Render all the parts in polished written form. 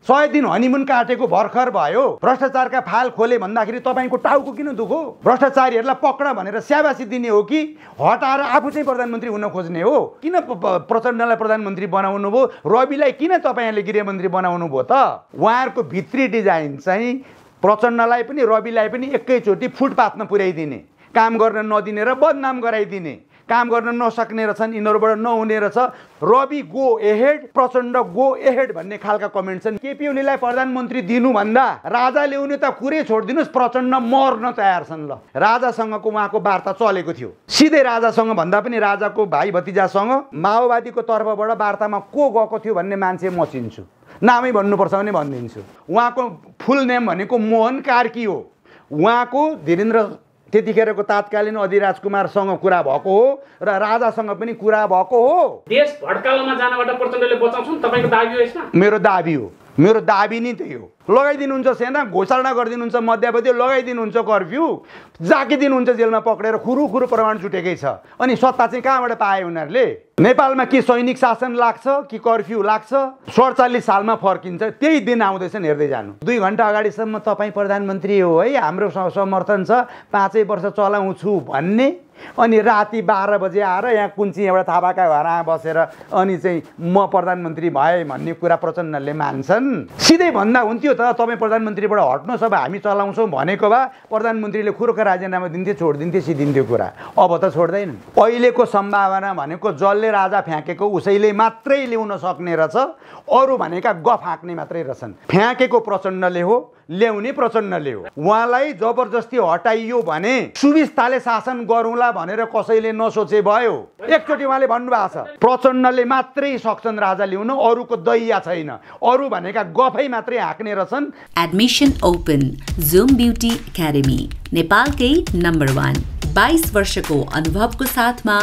100 दिन हनीमुन काटेको भर्खर भयो, भ्रष्टाचारका फाइल खोले भन्दाखेरि तपाईँको टाउको किन दुखो? भ्रष्टाचारीहरूलाई पक्ड भनेर स्याबासी दिने हो कि हटाएर आफू चाहिँ प्रधानमन्त्री हुन खोज्ने हो? किन प्रचण्डलाई प्रधानमन्त्री बनाउनु भयो? रविलाई किन तपाईँले गृहमन्त्री बनाउनु भयो त? उहाँहरूको भित्री डिजाइन चाहिँ प्रचण्डलाई पनि रविलाई पनि एकैचोटि फुटपाथमा पुर्याइदिने, काम गर्न नदिने र बदनाम गराइदिने, काम गर्न नसक्ने रहेछन्, यिनीहरूबाट नहुने रहेछ। Ravi go ahead, Prachanda go ahead भन्ने खालका कमेन्ट छन्। केपी ओलीलाई प्रधानमन्त्री दिनुभन्दा राजा ल्याउने त कुरै छोडिदिनुहोस्, प्रचण्ड मर्न तयार छन्। ल, राजासँगको उहाँको वार्ता चलेको थियो, सिधै राजासँग भन्दा पनि राजाको भाइ भतिजासँग माओवादीको तर्फबाट वार्तामा को गएको थियो भन्ने मान्छे म चिन्छु, नामै भन्नुपर्छ भने भनिदिन्छु। उहाँको फुल नेम भनेको मोहन कार्की हो। उहाँको धीरेन्द्र त्यतिखेरको तात्कालीन अधिराजकुमारसँग कुरा भएको हो र राजासँग पनि कुरा भएको हो। देश भड्कालोमा जानबाट प्रचण्डले बचाउँछन् तपाईको दाबी हो यसमा? मेरो दाबी हो, मेरो दाबी नै त्यही हो। लगाइदिनुहुन्छ सेना, घोषणा गरिदिनुहुन्छ मध्यावधि, लगाइदिनुहुन्छ कर्फ्यू, जाकिदिनुहुन्छ जेलमा पक्रेर, खुरु प्रमाण छुटेकै छ। अनि सत्ता चाहिँ कहाँबाट पाए उनीहरूले? नेपालमा कि सैनिक शासन लाग्छ कि कर्फ्यू लाग्छ, 47 सालमा फर्किन्छ, त्यही दिन आउँदैछन्, हेर्दै जानु। 2 घण्टा अगाडिसम्म तपाईँ प्रधानमन्त्री हो है, हाम्रो समर्थन छ, 5 वर्ष चलाउँछु भन्ने, अनि राति 12 बजे आएर यहाँ कुन्ची एउटा थापाका घरमा बसेर अनि चाहिँ म प्रधानमन्त्री भए भन्ने कुरा प्रचण्डले मान्छन्। सिधै भन्दा हुन्थ्यो त, तपाईँ प्रधानमन्त्रीबाट हट्नुहोस्, अब हामी चलाउँछौँ भनेको भए प्रधानमन्त्रीले खुरुक राजीनामा दिन्थे, छोडिदिन्थे, सिद्धिन्थ्यो कुरा। अब त छोड्दैनन्। अहिलेको सम्भावना भनेको जसले राजा फ्याँकेको उसैले मात्रै ल्याउन सक्ने रहेछ, अरू भनेका गफ हाँक्ने मात्रै रहेछन्। फ्याँकेको प्रचण्डले हो, ल्याउने प्रचण्डले हो। उहाँलाई जबरजस्ती हटाइयो भने सुविस्ताले शासन गरौँला भनेर कसैले नसोचे भयो। एकचोटि उहाँले भन्नुभएको छ, प्रचण्डले मात्रै सक्छन् राजा ल्याउन, अरूको दैया छैन, अरू भनेका गफै मात्रै हाँक्ने रहेछन्। Admission open Zoom beauty academy, नेपालकै नम्बर 1, 22 वर्षको अनुभवको साथमा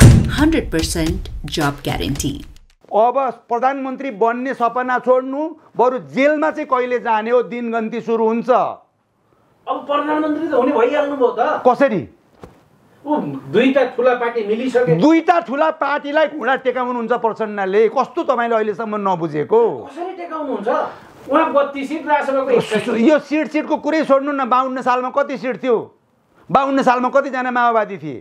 100% जब ग्यारेन्टी। अब प्रधानमन्त्री बन्ने सपना छोड्नु, बरु जेलमा चाहिँ कहिले जाने हो, दिनगन्ती सुरु हुन्छ। अब प्रधानमन्त्री त हुने भइहाल्नु भयो त। कसरी? दुईटा ठुला पार्टी मिलिसके, दुईटा ठुला पार्टीलाई घुँडा टेकाउनुहुन्छ प्रचण्डले। कस्तो तपाईँले अहिलेसम्म नबुझेको? कसरी टेकाउनुहुन्छ? उहाँ 32 सिट राष्ट्रसभाको, यो सिटको कुरै छोड्नु न। 52 सालमा कति सिट थियो? 52 सालमा कतिजना माओवादी थिए?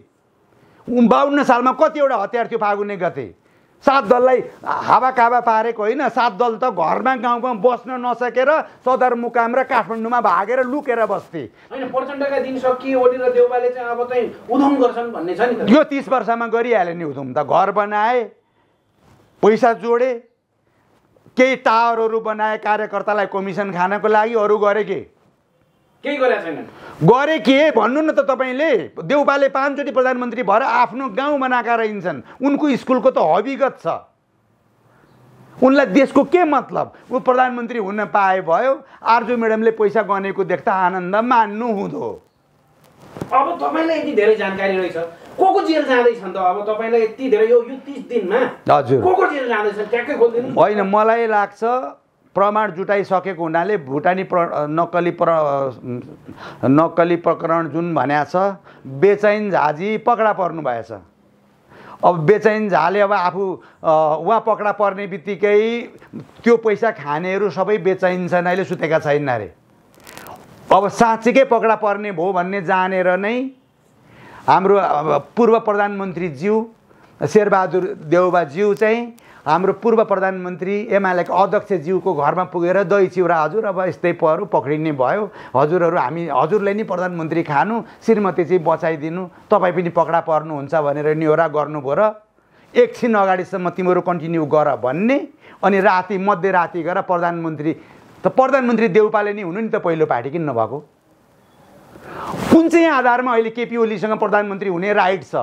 52 सालमा कतिवटा हतियार थियो फागुने गते? 7 दललाई हावाकावा पारेको होइन, 7 दल त घरमा गाउँमा बस्न नसकेर सदरमुकाम र काठमाडौँमा भागेर लुकेर बस्थे। हैन, प्रचण्डका दिन सकिए, ओली र देउबाले चाहिँ अब चाहिँ उधम गर्छन् भन्ने छ नि त। यो 30 वर्षमा गरिहाले नि उधम त। घर बनाए, पैसा जोडे, केही टावरहरू बनाए कार्यकर्तालाई कमिसन खानको लागि, अरू गरे के? केही गरेका छैनन्। गरे के भन्नु न त तपाईँले? देउबाले 5 चोटि प्रधानमन्त्री भएर आफ्नो गाउँ बनाएर हिँड्छन्। उनको स्कुलको त हविगत छ। उनलाई देशको के मतलब? ऊ प्रधानमन्त्री हुन पाए भयो, आरजु म्याडमले पैसा गनेको देख्दा आनन्द मान्नु हुँदो। अब तपाईँलाई यति धेरै जानकारी रहेछ, को जेल जाँदैछन् त? अब तपाईँलाई यति धेरै यो 30 दिनमा हजुर को जेल जाँदैछन् ट्याक्कै खोलिदिनु। होइन, मलाई लाग्छ प्रमाण जुटाइसकेको हुनाले भुटानी नक्कली प्रकरण जुन भनेको छ, बेचैन झाजी पकडा पर्नु भएछ। अब बेचैन झाले अब आफू उहाँ पकडा पर्ने बित्तिकै त्यो पैसा खानेहरू सबै बेचैन छन्, अहिले सुतेका छैनन् अरे। अब साँच्चीकै पकडा पर्ने भयो भन्ने जानेर नै हाम्रो पूर्व प्रधानमन्त्रीज्यू शेरबहादुर देउबाज्यू चाहिँ हाम्रो पूर्व प्रधानमन्त्री एमालेका अध्यक्षज्यूको घरमा पुगेर दही चिउरा, हजुर अब यस्तै पऱ्यो, पक्रिने भयो, हजुरहरू हजुरले नि प्रधानमन्त्री खानु, श्रीमती चाहिँ बचाइदिनु, तपाईँ पनि पकडा पर्नुहुन्छ भनेर निहोरा गर्नुभयो र एकछिन अगाडिसम्म तिमीहरू कन्टिन्यू गर भन्ने, अनि राति मध्यराति गएर प्रधानमन्त्री देउपाले नि हुनु नि त पहिलो पार्टी किन नभएको? कुन चाहिँ आधारमा अहिले केपी ओलीसँग प्रधानमन्त्री हुने राइट छ?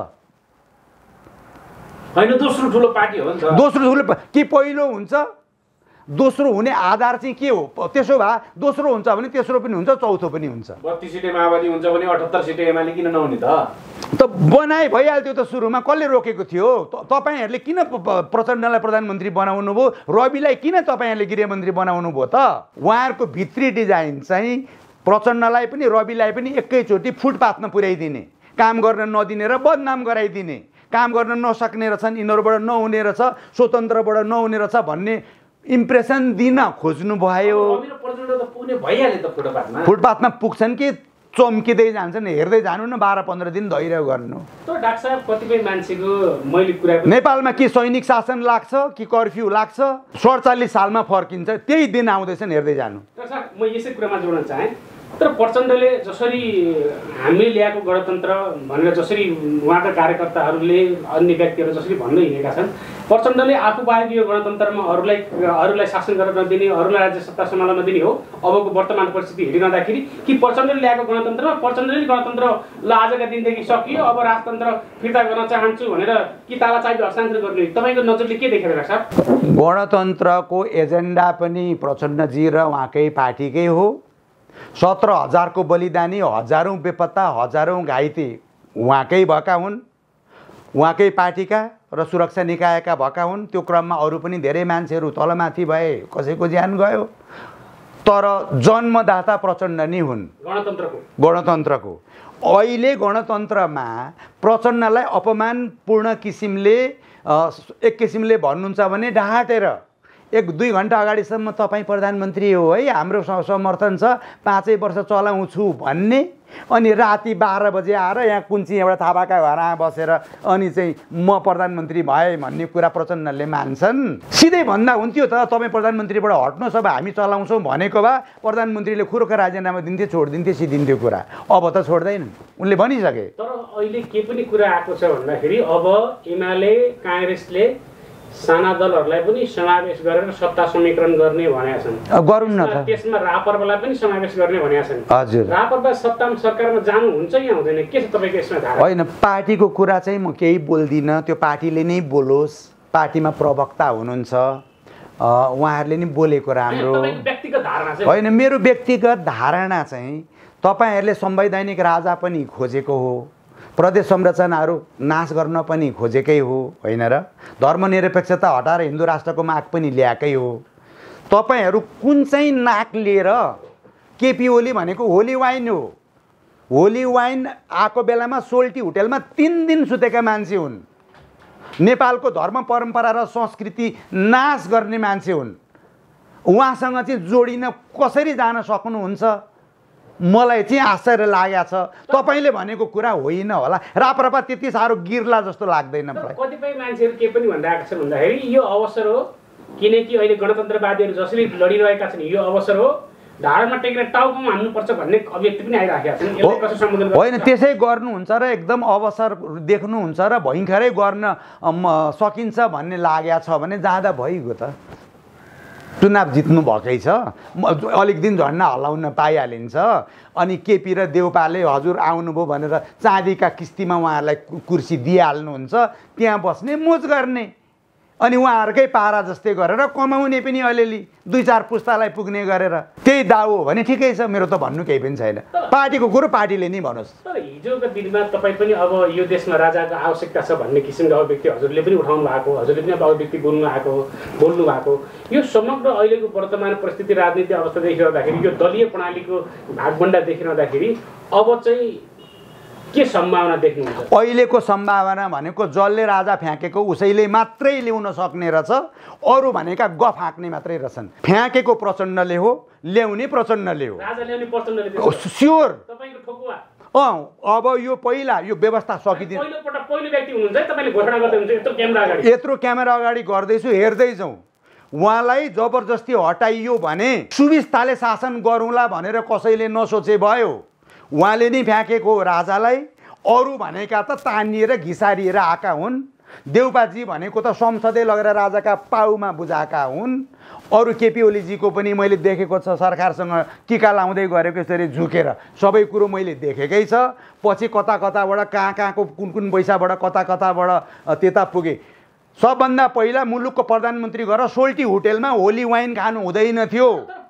हैन, दोस्रो ठुलो पार्टी हो नि त। दोस्रो ठुलो कि पहिलो हुन्छ? दोस्रो हुने आधार चाहिँ के हो? त्यसो भए दोस्रो हुन्छ भने तेस्रो पनि हुन्छ, चौथो पनि हुन्छ। 32 सिटे माओवादी हुन्छ भने 78 सिटे एमाले किन नहुने त? बनाए भइहाल्थ्यो त। सुरुमा कसले रोकेको थियो? तपाईँहरूले किन प्रचण्डलाई प्रधानमन्त्री बनाउनु भयो? रविलाई किन तपाईँहरूले गृहमन्त्री बनाउनु भयो त? उहाँहरूको भित्री डिजाइन चाहिँ प्रचण्डलाई पनि रविलाई पनि एकैचोटि फुटपाथमा पुर्याइदिने, काम गर्न नदिने र बदनाम गराइदिने, काम गर्न नसक्ने रहेछन्, यिनीहरूबाट नहुने रहेछ, स्वतन्त्रबाट नहुने रहेछ भन्ने इम्प्रेसन दिन खोज्नु भयो। रवि र प्रचण्ड त पुग्ने भइहाल्यो त फुटपाथमा पुग्छन् कि चम्किँदै जान्छन्, हेर्दै जानु न, 12-15 दिन धैर्य गर्नु। तर डाक्टर साहब कतिपय मान्छेको मैले कुरा नेपालमा कि सैनिक शासन लाग्छ कि कर्फ्यू लाग्छ, 47 सालमा फर्किन्छ, त्यही दिन आउँदैछन्, हेर्दै जानु। डाक्टर साहब म यसै कुरामा जोड्न चाहेँ, तर प्रचण्डले जसरी हामीले ल्याएको गणतन्त्र भनेर जसरी उहाँका कार्यकर्ताहरूले अन्य व्यक्तिहरू जसरी भन्दै हिँडेका छन्, प्रचण्डले आफू बाहेक यो गणतन्त्रमा अरूलाई शासन गर्न नदिने, अरूलाई राज्य सत्ता सम्हाल्न नदिने हो अबको वर्तमान परिस्थिति हेरिरहँदाखेरि, कि प्रचण्डले ल्याएको गणतन्त्रमा प्रचण्डले गणतन्त्र ल आजका दिनदेखि सकियो, अब राजतन्त्र फिर्ता गर्न चाहन्छु भनेर कि ताला चाबी हस्तान्तरण गर्ने, तपाईँको नजरले के देखेर साहब? गणतन्त्रको एजेन्डा पनि प्रचण्डजी र उहाँकै पार्टीकै हो। 17,000 बलिदानी, हजारौँ बेपत्ता, हजारौँ घाइते उहाँकै भएका हुन्, उहाँकै पार्टीका र सुरक्षा निकायका भएका हुन्। त्यो क्रममा अरू पनि धेरै मान्छेहरू तलमाथि भए, कसैको ज्यान गयो, तर जन्मदाता प्रचण्ड नै हुन् गणतन्त्रको। अहिले गणतन्त्रमा प्रचण्डलाई अपमानपूर्ण किसिमले एक किसिमले भन्नुहुन्छ भने ढाँटेर 1-2 घन्टा अगाडिसम्म तपाईँ प्रधानमन्त्री हो है, हाम्रो समर्थन छ, 5 वर्ष चलाउँछु भन्ने, अनि राति 12 बजे आएर यहाँ कुन्ची एउटा थापाका घरमा बसेर अनि चाहिँ म प्रधानमन्त्री भएँ भन्ने कुरा प्रचण्डले मान्छन्। सिधै भन्दा हुन्थ्यो त, तपाईँ प्रधानमन्त्रीबाट हट्नुहोस्, अब हामी चलाउँछौँ भनेको भए प्रधानमन्त्रीले खुर्क राजीनामा दिन्थे, छोडिदिन्थे, सिद्धिन्थ्यो कुरा। अब त छोड्दैनन्, उनले भनिसके। तर अहिले के पनि कुरा आएको छ भन्दाखेरि अब एमाले काङ्ग्रेसले साना दलहरूलाई पनि समावेश गरेर सत्ता समीकरण गर्ने भनेका छन्। गरौँ न त, त्यसमा रापरवालाई पनि समावेश गर्ने भनेका छन्। हजुर, रापरवा सत्तामा सरकारमा जानु हुन्छ या हुँदैन, के छ तपाईँको यसमा धारणा? होइन, पार्टीको कुरा चाहिँ म केही बोल्दिनँ, त्यो पार्टीले नै बोलोस्। पार्टीमा प्रवक्ता हुनुहुन्छ, उहाँहरूले नै बोलेको राम्रो। व्यक्तिगत धारणा चाहिँ होइन, मेरो व्यक्तिगत धारणा चाहिँ तपाईँहरूले संवैधानिक राजा पनि खोजेको हो, प्रदेश संरचनाहरू नाश गर्न पनि खोजेकै हो, होइन र? धर्मनिरपेक्षता हटाएर हिन्दू राष्ट्रको माग पनि ल्याएकै हो। तपाईँहरू कुन चाहिँ नाक लिएर, केपी ओली भनेको होली वाइन हो, होली वाइन आएको बेलामा सोल्टी होटेलमा 3 दिन सुतेका मान्छे हुन्, नेपालको धर्म परम्परा र संस्कृति नाश गर्ने मान्छे हुन्। उहाँसँग चाहिँ जोडिन कसरी जान सक्नुहुन्छ? मलाई चाहिँ आश्चर्य लागेको छ। तपाईँले भनेको कुरा होइन होला, राप्रपा त्यति साह्रो गिर्ला जस्तो लाग्दैन मलाई। कतिपय मान्छेहरू के पनि भनिरहेका छन् भन्दाखेरि यो अवसर हो, किनकि अहिले गणतन्त्रवादीहरू जसरी लडिरहेका छन्, यो अवसर हो, ढाडमा टेकेर टाउकोमा हान्नुपर्छ भन्ने अभिव्यक्ति पनि आइरहेका छन्। यसलाई कसरी सम्बोधन गर्नु? होइन, त्यसै गर्नुहुन्छ र एकदम अवसर देख्नुहुन्छ र भयङ्करै गर्न सकिन्छ भन्ने लागेको छ भने जाँदा भइगयो त। चुनाव जित्नु भएकै छ, अलिक दिन झन्डा हल्लाउन पाइहालिन्छ। अनि केपी र देउपाले हजुर आउनुभयो भनेर चाँदीका किस्तीमा उहाँहरूलाई कुर्सी दिइहाल्नुहुन्छ, त्यहाँ बस्ने, मोज गर्ने, अनि उहाँहरूकै पारा जस्तै गरेर कमाउने पनि अलिअलि 2-4 पुस्तालाई पुग्ने गरेर त्यही दाउ हो भने ठिकै छ, मेरो त भन्नु केही पनि छैन। पार्टीको कुरो पार्टीले नै भनोस्। तर हिजोको दिनमा तपाईँ पनि अब यो देशमा राजाको आवश्यकता छ भन्ने किसिमको अभिव्यक्ति हजुरले पनि उठाउनु भएको, हजुरले पनि अब अभिव्यक्ति बोल्नु भएको, यो समग्र अहिलेको वर्तमान परिस्थिति राजनीति अवस्था देखिरहँदाखेरि, यो दलीय प्रणालीको भागबन्डा देखिरहँदाखेरि अब चाहिँ के सम्भावना देख्नुहुन्छ? अहिलेको सम्भावना भनेको जसले राजा फ्याँकेको उसैले मात्रै ल्याउन सक्ने रहेछ, अरू भनेका गफ हाँक्ने मात्रै रहेछन्। फ्याँकेको प्रचण्डले हो, ल्याउने प्रचण्डले हो, राजा ल्याउने प्रचण्डले स्योर। तपाईँको ठोकुवा अब यो पहिला यो व्यवस्था सकिदिनु। पहिलो व्यक्ति हुनुहुन्छ है, तपाईँले घोषणा गर्दै हुनुहुन्छ यत्रो क्यामेरा अगाडि गर्दैछु, हेर्दै जाउँ। उहाँलाई जबरजस्ती हटाइयो भने सुविस्ताले शासन गरौँला भनेर कसैले नसोचे भयो। उहाँले नै फ्याँकेको राजालाई, अरू भनेका त तानिएर घिसारिएर आएका हुन्। देउपाजी भनेको त संसदै लगेर राजाका पाउमा बुझाएका हुन्। अरू केपी ओलीजीको पनि मैले देखेको छ, सरकारसँग टिका लाउँदै गरेको यसरी झुकेर, सबै कुरो मैले देखेकै छ। पछि कताबाट कहाँको कुन पैसाबाट कताबाट त्यता पुगे। सबभन्दा पहिला मुलुकको प्रधानमन्त्री गरेर सोल्टी होटेलमा होली वाइन खानु हुँदैन थियो।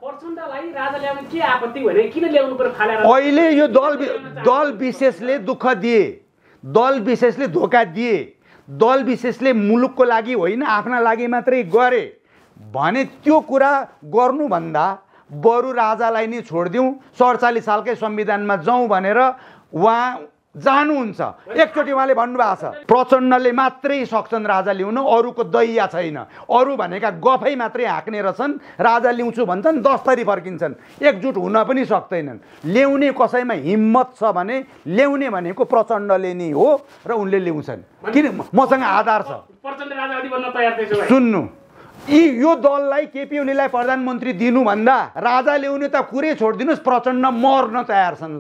अहिले यो दल विशेषले दुःख दिए, दल विशेषले धोका दिए, दल विशेषले मुलुकको लागि होइन आफ्ना लागि मात्रै गरे भने त्यो कुरा गर्नुभन्दा बरु राजालाई नै छोडिदिउँ, 47 सालकै संविधानमा जाउँ भनेर उहाँ जानुहुन्छ। एकचोटि उहाँले भन्नुभएको छ प्रचण्डले मात्रै सक्छन् राजा ल्याउन, अरूको दैया छैन। अरू भनेका गफै मात्रै हाँक्ने रहेछन्, राजा ल्याउँछु भन्छन् 10 थरी फर्किन्छन्, एकजुट हुन पनि सक्दैनन्। ल्याउने कसैमा हिम्मत छ भने ल्याउने भनेको प्रचण्डले नै हो र उनले ल्याउँछन्। किन मसँग आधार छ। सुन्नु, यो दललाई केपी ओलीलाई प्रधानमन्त्री दिनुभन्दा राजा ल्याउने त कुरै छोडिदिनुहोस्, प्रचण्ड मर्न तयार छन्। ल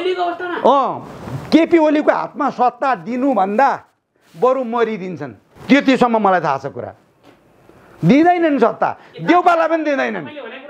केपी ओलीको हातमा सत्ता दिनुभन्दा बरु मरिदिन्छन्। त्यतिसम्म मलाई थाहा छ कुरा। दिँदैनन् सत्ता, देउपालाई पनि दिँदैनन्।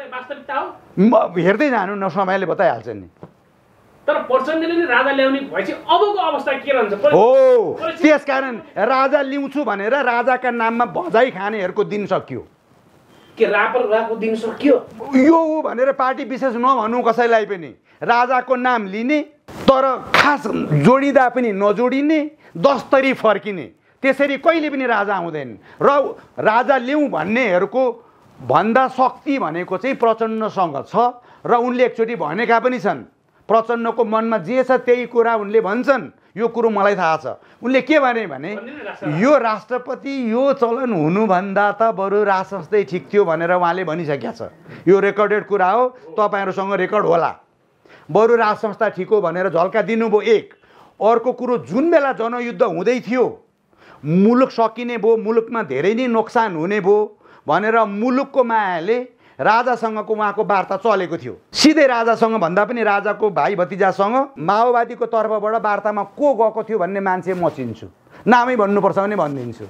हेर्दै जानु न, समयले बताइहाल्छ नि। तर प्रचण्डले नि राजा ल्याउने भएपछि अबको अवस्था के रहन्छ? हो, त्यसकारण राजा ल्याउँछु भनेर राजाका नाममा भजाइ खानेहरूको दिन सकियो। के राको दिन सकियो? यो हो भनेर पार्टी विशेष नभनौँ कसैलाई पनि। राजाको नाम लिने तर खास जोडिँदा पनि नजोडिने, 10 थरी फर्किने, त्यसरी कहिले पनि राजा आउँदैन। र राजा ल्याउँ भन्नेहरूको भन्दा शक्ति भनेको चाहिँ प्रचण्डसँग छ र उनले एकचोटि भनेका पनि छन्। प्रचण्डको मनमा जे छ त्यही कुरा उनले भन्छन्। यो कुरो मलाई थाहा छ। उनले के भने यो राष्ट्रपति यो चलन हुनुभन्दा त बरु राजसंस्थै ठिक थियो भनेर उहाँले भनिसकेका छ। यो रेकर्डेड कुरा हो, तपाईँहरूसँग रेकर्ड होला। बरु राजसंस्था ठिक हो भनेर झल्का दिनुभयो। एक अर्को कुरो, जुन बेला जनयुद्ध हुँदै थियो, मुलुक सकिने भयो, मुलुकमा धेरै नै नोक्सान हुने भयो भनेर मुलुकको मायाले राजासँगको उहाँको वार्ता चलेको थियो। सिधै राजासँग भन्दा पनि राजाको भाइ भतिजासँग माओवादीको तर्फबाट वार्तामा को गएको थियो भन्ने मान्छे म चिन्छु। नामै भन्नुपर्छ भने भनिदिन्छु।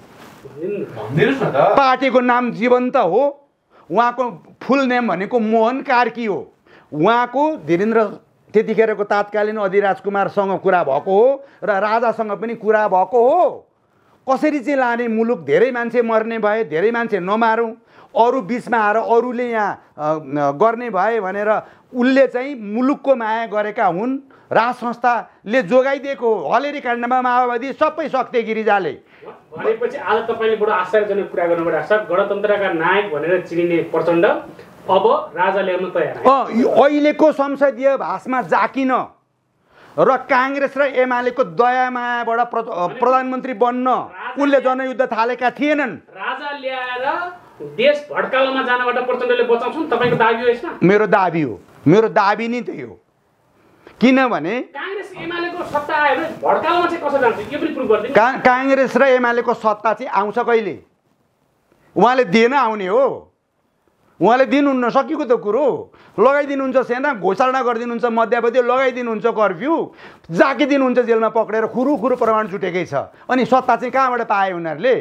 पार्टीको नाम जीवन्त हो। उहाँको फुल नेम भनेको मोहन कार्की हो। उहाँको धीरेन्द्र त्यतिखेरको तात्कालीन अधिराजकुमारसँग कुरा भएको हो र राजासँग पनि कुरा भएको हो। कसरी चाहिँ लाने, मुलुक धेरै मान्छे मर्ने भए, धेरै मान्छे नमारौँ, अरू बिचमा आएर अरूले यहाँ गर्ने भए भनेर उनले चाहिँ मुलुकको माया गरेका हुन्। राज संस्थाले जोगाइदिएको हो। हलेरी काण्डमा माओवादी सबै सक्थे गिरिजाले भनेपछि आज तपाईँले बडो आश्चर्यजनक कुरा गर्नु परेको छ। गणतन्त्रका नायक भनेर चिनिने प्रचण्ड अब राजा ल्याउन तयार। अहिलेको संसदीय भाषमा जाकिन र काङ्ग्रेस र एमालेको दयामायाबाट प्रधानमन्त्री बन्न उनले जनयुद्ध थालेका थिएनन्। राजा ल्याएर देश भड्कालोमा जानबाट प्रचण्डले बचाउँछन्, तपाईँको दाबी हो यसमा? मेरो दाबी हो, मेरो दाबी नै त्यही हो। किनभने काङ्ग्रेस एमालेको सत्ता आयो भने भड्कालोमा चाहिँ कसो जान्छ यो पनि प्रुभ गरिदिनु। काङ्ग्रेस र एमालेको सत्ता चाहिँ आउँछ कहिले? उहाँले दिएन आउने हो। उहाँले दिनुहुन्न, सकिएको त कुरो। लगाइदिनुहुन्छ सेना, घोषणा गरिदिनुहुन्छ मध्यावधि, लगाइदिनुहुन्छ कर्फ्यू, जाकिदिनुहुन्छ जेलमा पक्रेर, खुरु प्रमाण जुटेकै छ। अनि सत्ता चाहिँ कहाँबाट पाए उनीहरूले?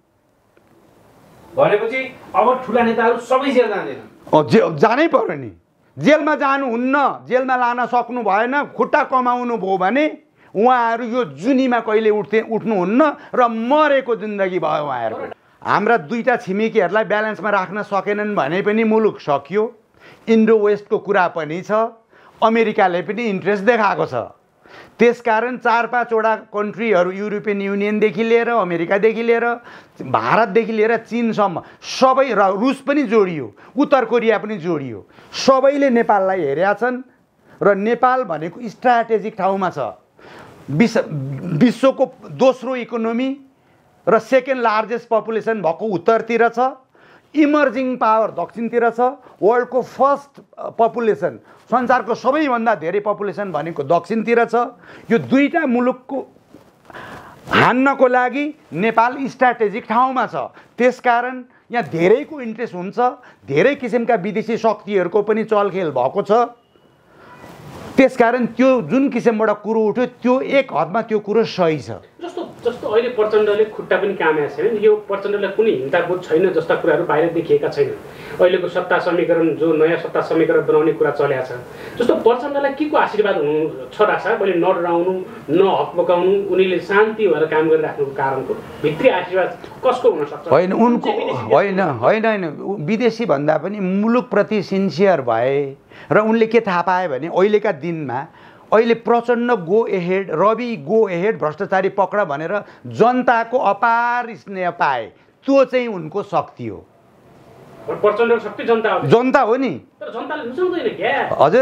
भनेपछि अब ठुला नेताहरू सबै जेल जाँदैन? जानै पर्यो नि। जेलमा जानुहुन्न, जेलमा लान सक्नु भएन, खुट्टा कमाउनु भयो भने उहाँहरू यो जुनीमा कहिले उठ्नुहुन्न र मरेको जिन्दगी भयो उहाँहरूको। हाम्रा दुईटा छिमेकीहरूलाई ब्यालेन्समा राख्न सकेनन् भने पनि मुलुक सकियो। इन्डो वेस्टको कुरा पनि छ, अमेरिकाले पनि इन्ट्रेस्ट देखाएको छ। त्यसकारण 4-5वटा कन्ट्रीहरू, युरोपियन युनियनदेखि लिएर, अमेरिकादेखि लिएर, भारतदेखि लिएर चीनसम्म सबै, र रुस पनि जोडियो, उत्तर कोरिया पनि जोडियो, सबैले नेपाललाई हेरेका छन्। र नेपाल भनेको स्ट्राटेजिक ठाउँमा छ। विश्वको दोस्रो इकोनोमी र सेकेन्ड लार्जेस्ट पपुलेसन भएको उत्तरतिर छ, इमर्जिङ पावर दक्षिणतिर छ, वर्ल्डको फर्स्ट पपुलेसन, संसारको सबैभन्दा धेरै पपुलेसन भनेको दक्षिणतिर छ। यो दुईटा मुलुकको हान्नको लागि नेपाल स्ट्राटेजिक ठाउँमा छ। त्यसकारण यहाँ धेरैको इन्ट्रेस्ट हुन्छ, धेरै किसिमका विदेशी शक्तिहरूको पनि चलखेल भएको छ। त्यसकारण त्यो जुन किसिमबाट कुरो उठ्यो त्यो एक हदमा त्यो कुरो सही छ। जस्तो अहिले प्रचण्डले खुट्टा पनि कामेको छैन, यो प्रचण्डलाई कुनै हिंसाबोध छैन जस्ता कुराहरू बाहिर देखिएका छैनन्। अहिलेको सत्ता समीकरण, जो नयाँ सत्ता समीकरण बनाउने कुरा चलेको छ, जस्तो प्रचण्डलाई के को आशीर्वाद हुनु छ रहेछ? मैले नडराउनु, हक बोकाउनु, उनीले शान्ति भएर काम गरिराख्नुको कारणको भित्री आशीर्वाद कसको हुन सक्छ? होइन उनको, होइन विदेशी भन्दा पनि मुलुकप्रति सिन्सियर भए र उनले के थाहा पाए भने अहिलेका दिनमा अहिले Prachanda go ahead, Ravi go ahead, भ्रष्टाचारी पक्ड भनेर जनताको अपार स्नेह पाए। त्यो चाहिँ उनको शक्ति हो। प्रचण्डको शक्ति जनता हो। जनता हो नि। तर जनताले रुचाउँदैन क्या। हजुर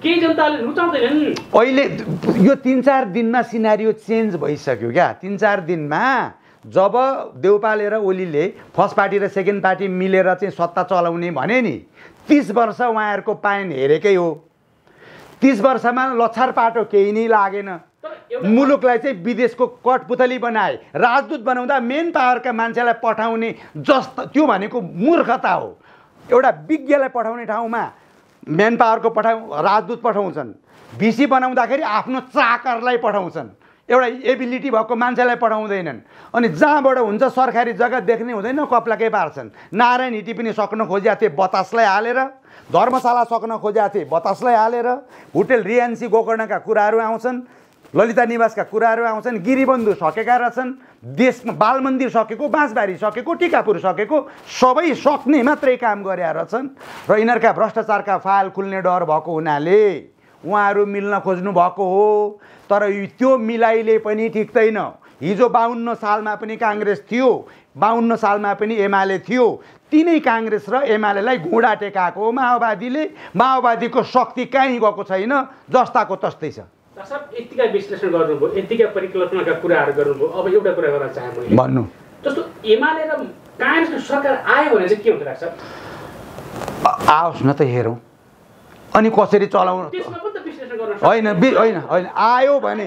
केही जनताले रुचाउँदैनन्। अहिले यो 3-4 दिनमा सिनारियो चेन्ज भइसक्यो क्या। 3-4 दिनमा जब देउपाले र ओलीले फर्स्ट पार्टी र सेकेन्ड पार्टी मिलेर चाहिँ सत्ता चलाउने भने नि 30 वर्ष उहाँहरूको पाइन हेरेकै हो। 30 वर्षमा लछार पाटो केही नै लागेन। मुलुकलाई चाहिँ विदेशको कठपुतली बनाए, राजदूत बनाउँदा मेन पावरका मान्छेलाई पठाउने जस्तो त्यो भनेको मूर्खता हो। एउटा विज्ञलाई पठाउने ठाउँमा मेन पावरको राजदूत पठाउँछन्। भिसी बनाउँदाखेरि आफ्नो चाकरलाई पठाउँछन्, एउटा एबिलिटी भएको मान्छेलाई पठाउँदैनन्। अनि जहाँबाट हुन्छ सरकारी जग्गा देख्ने हुँदैन, कप्लाकै पार्छन्। नारायण हिटी पनि सक्न खोजेका थिए, बतासलाई हालेर। धर्मशाला सक्न खोजेका थिए, बतासलाई हालेर। होटल रियान्सी गोकर्णका कुराहरू आउँछन्, ललिता निवासका कुराहरू आउँछन्, गिरिबन्धु सकेका रहेछन्, देशमा बाल मन्दिर सकेको, बाँसबारी सकेको, टिकापुर सकेको, सबै सक्ने मात्रै काम गरेका रहेछन्। र यिनीहरूका भ्रष्टाचारका फाइल खुल्ने डर भएको हुनाले उहाँहरू मिल्न खोज्नु भएको हो। तर त्यो मिलाइले पनि ठिक्दैन। हिजो 52 सालमा पनि काङ्ग्रेस थियो, 52 सालमा पनि एमाले थियो। तिनै काङ्ग्रेस र एमालेलाई घुँडा टेकाएको हो माओवादीले। माओवादीको शक्ति कहीँ गएको छैन, जस्ताको तस्तै छ। यतिका विश्लेषण गर्नुभयो, यतिका परिकल्पनाका कुराहरू गर्नुभयो। अब एउटा कुरा गर्न चाहे मैले भन्नु, जस्तो एमाले र काङ्ग्रेसको सरकार आयो भने चाहिँ के हुन्छ डाक्टर साहब? आओस् न त हेरौँ अनि कसरी चलाउनु। होइन होइन आयो भने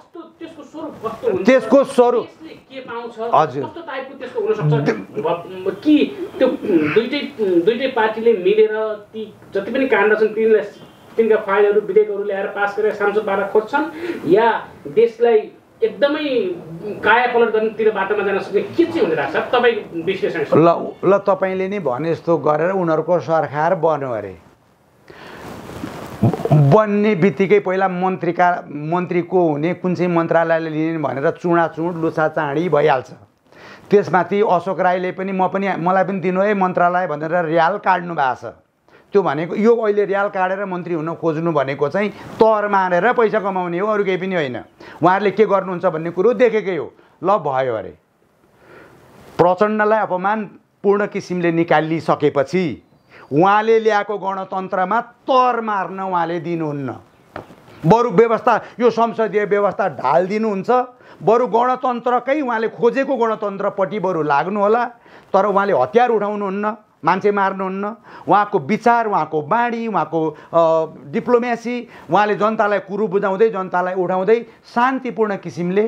त्यसको स्वरूप के पाउँछ, हजुर कस्तो टाइपको त्यसको हुन सक्छ कि त्यो दुईटै पार्टीले मिलेर ती जति पनि काण्ड छन् तिनका फाइलहरू विधेयकहरू ल्याएर पास गरेर सांसदबाट खोज्छन्, या देशलाई एकदमै कायापलट गर्नेतिर बाटोमा जान सक्ने के चाहिँ हुन्छ डाक्टर साहब तपाईँको विश्लेषण? ल तपाईँले नि भने जस्तो गरेर उनीहरूको सरकार बन्यो अरे। बन्ने बित्तिकै पहिला मन्त्रीको हुने कुन चाहिँ मन्त्रालयले लिने भनेर चुडाचुड लुछाचाँडी भइहाल्छ। त्यसमाथि अशोक राईले पनि मलाई पनि दिनु है मन्त्रालय भनेर रियाल काट्नु भएको छ। त्यो भनेको यो अहिले रियाल काटेर मन्त्री हुन खोज्नु भनेको चाहिँ तर मारेर पैसा कमाउने हो, अरू केही पनि होइन। उहाँहरूले के गर्नुहुन्छ भन्ने कुरो देखेकै हो। ल भयो अरे। प्रचण्डलाई अपमानपूर्ण किसिमले निकालिसकेपछि उहाँले ल्याएको गणतन्त्रमा तर मार्न उहाँले दिनुहुन्न। बरु व्यवस्था, यो संसदीय व्यवस्था ढालिदिनुहुन्छ। बरु गणतन्त्रकै उहाँले खोजेको गणतन्त्रपट्टि बरु लाग्नु होला। तर उहाँले हतियार उठाउनुहुन्न, मान्छे मार्नुहुन्न। उहाँको विचार, उहाँको बाणी, उहाँको डिप्लोमेसी, उहाँले जनतालाई कुरो बुझाउँदै जनतालाई उठाउँदै शान्तिपूर्ण किसिमले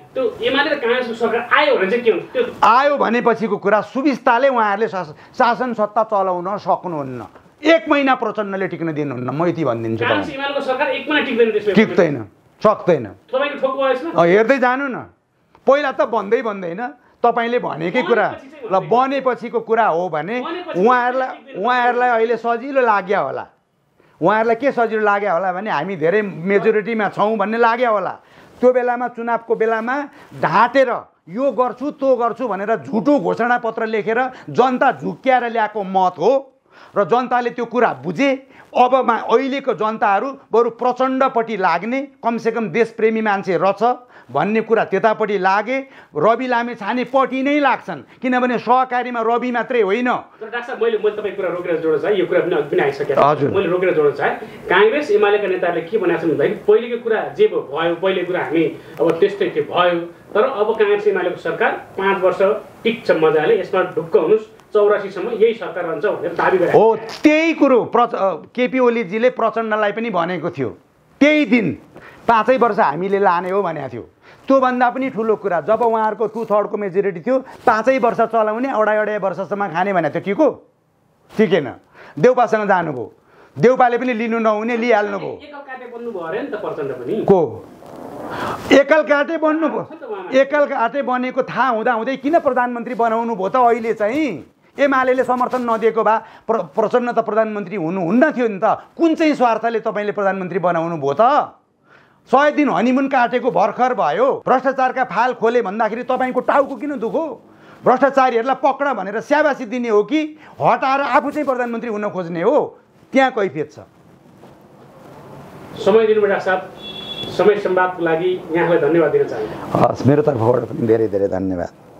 आयो भनेपछिको कुरा सुविस्ताले उहाँहरूले शासन सत्ता चलाउन सक्नुहुन्न। 1 महिना प्रचण्डले टिक्न दिनुहुन्न। म यति भनिदिन्छु, टिक्दैन, सक्दैन। हेर्दै जानु न, पहिला त भन्दैन तपाईँले भनेकै कुरा। ल बनेपछिको कुरा हो भने उहाँहरूलाई अहिले सजिलो लाग्यो होला। उहाँहरूलाई के सजिलो लाग्यो होला भने हामी धेरै मेजोरिटीमा छौँ भन्ने लाग्यो होला। त्यो बेलामा चुनावको बेलामा ढाँटेर यो गर्छु त्यो गर्छु भनेर झुटो घोषणापत्र लेखेर जनता झुक्क्याएर ल्याएको मत हो र जनताले त्यो कुरा बुझे। अब अहिलेको जनताहरू बरु प्रचण्डपट्टि लाग्ने, कमसेकम देशप्रेमी मान्छे रहेछ भन्ने कुरा त्यतापट्टि लागे। रवि लामिछानेपट्टि नै लाग्छन्, किनभने सहकारीमा रवि मात्रै होइन। डाक्टर साहब मैले तपाईँ कुरा रोकेर जोड्न चाहे, यो कुरा पनि अघि पनि आइसकेको छ, मैले रोकेर जोड्न चाहे। काङ्ग्रेस एमालेका नेताहरूले के भनेको छन् भन्दाखेरि पहिलेको कुरा जे भयो, पहिलेको कुरा हामी अब त्यस्तै के भयो, तर अब काङ्ग्रेस एमालेको सरकार 5 वर्ष टिक्छ मजाले, यसमा ढुक्क हुनुहोस् 84 सम्म यही सरकार रहन्छ भनेर दाबी गरे हो। त्यही कुरो केपी ओलीजीले प्रचण्डलाई पनि भनेको थियो। त्यही दिन 5 वर्ष हामीले लाने हो भनेको थियो। त्योभन्दा पनि ठुलो कुरा, जब उहाँहरूको 2/3 मेजोरिटी थियो, 5 वर्ष चलाउने, अढाई वर्षसम्म खाने भनेको थियो। ठिक हो, ठिकेन। देउपासँग जानुभयो, देउपाले पनि लिनु नहुने लिइहाल्नु भयो। को एकल काटे बन्नुभयो? एकल काटे बनेको थाहा हुँदै किन प्रधानमन्त्री बनाउनु भयो त? अहिले चाहिँ एमाले समर्थन नदिएको भए प्रचण्ड त प्रधानमन्त्री हुनुहुन्न थियो नि त। कुन चाहिँ स्वार्थले तपाईँले प्रधानमन्त्री बनाउनु भयो त? 100 दिन हनिमुन काटेको भर्खर भयो। भ्रष्टाचारका फाइल खोले भन्दाखेरि तपाईँको टाउको किन दुखो? भ्रष्टाचारीहरूलाई पक्ड भनेर स्याबासी दिने हो कि हटाएर आफू चाहिँ प्रधानमन्त्री हुन खोज्ने हो? त्यहाँ कैफियत छ। समय दिनुभयो डाक्टर साहब, समय संवादको लागि यहाँलाई धन्यवाद दिन चाहन्छु। हस्, मेरो तर्फबाट पनि धेरै धेरै धन्यवाद।